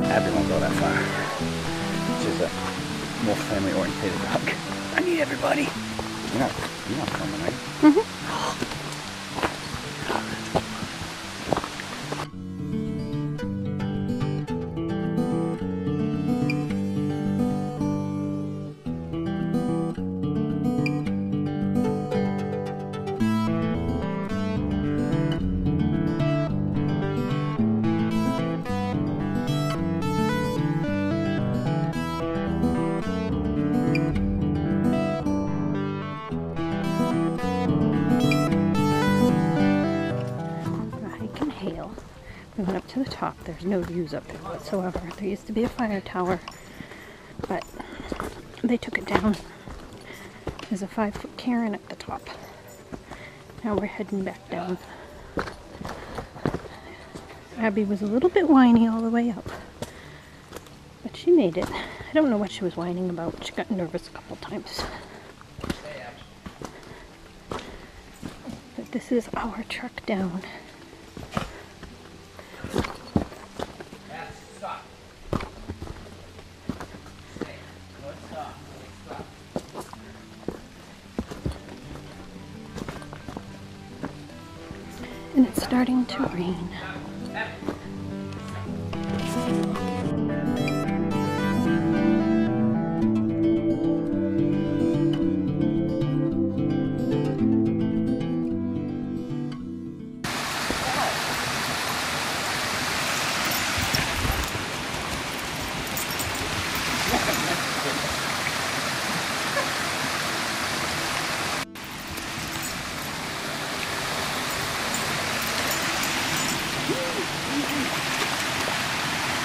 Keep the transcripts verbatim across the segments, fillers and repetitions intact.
Abby won't go that far. She's a more family-oriented dog. I need everybody. You're not, you're not filming, right? Mm-hmm. Hale. We went up to the top. There's no views up there whatsoever. There used to be a fire tower, but they took it down. There's a five foot cairn at the top. Now we're heading back down. Abby was a little bit whiny all the way up, but she made it. I don't know what she was whining about. She got nervous a couple times. But this is our trek down. And it's starting to rain.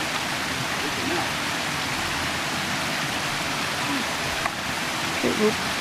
Whoop.